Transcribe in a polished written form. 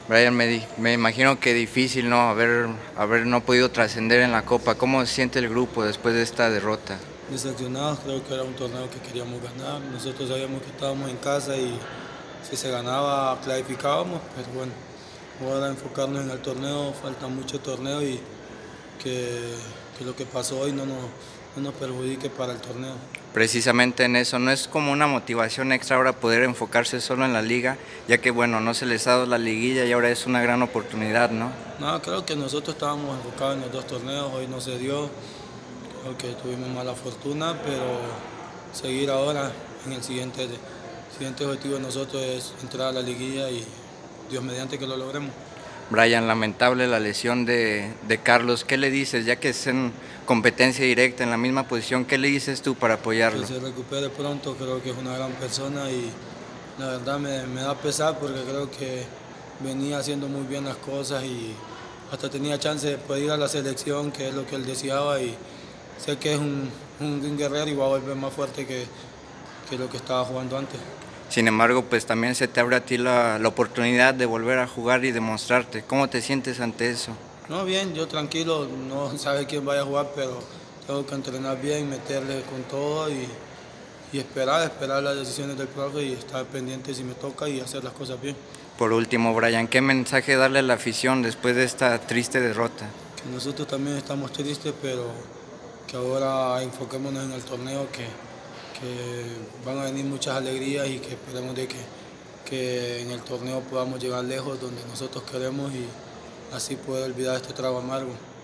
Brian, me imagino que difícil, ¿no? Haber no podido trascender en la Copa. ¿Cómo se siente el grupo después de esta derrota? Decepcionados, creo que era un torneo que queríamos ganar. Nosotros sabíamos que estábamos en casa y si se ganaba clasificábamos, pero bueno, ahora enfocarnos en el torneo, falta mucho torneo y que lo que pasó hoy no nos perjudique para el torneo. Precisamente en eso, ¿no es como una motivación extra ahora poder enfocarse solo en la liga, ya que bueno, no se les ha dado la liguilla y ahora es una gran oportunidad, ¿no? No, creo que nosotros estábamos enfocados en los dos torneos, hoy no se dio, creo que tuvimos mala fortuna, pero seguir ahora en el siguiente objetivo de nosotros es entrar a la liguilla y Dios mediante que lo logremos. Brian, lamentable la lesión de Carlos. ¿Qué le dices, ya que es en competencia directa, en la misma posición, qué le dices tú para apoyarlo? Que se recupere pronto, creo que es una gran persona y la verdad me da pesar porque creo que venía haciendo muy bien las cosas y hasta tenía chance de poder ir a la selección, que es lo que él deseaba, y sé que es un guerrero y va a volver más fuerte que lo que estaba jugando antes. Sin embargo, pues también se te abre a ti la oportunidad de volver a jugar y demostrarte. ¿Cómo te sientes ante eso? No, bien, yo tranquilo, no sabe quién vaya a jugar, pero tengo que entrenar bien, meterle con todo y esperar las decisiones del profe y estar pendiente si me toca y hacer las cosas bien. Por último, Brian, ¿qué mensaje darle a la afición después de esta triste derrota? Que nosotros también estamos tristes, pero que ahora enfoquémonos en el torneo, que van a venir muchas alegrías y que esperemos de que en el torneo podamos llegar lejos donde nosotros queremos y así poder olvidar este trago amargo.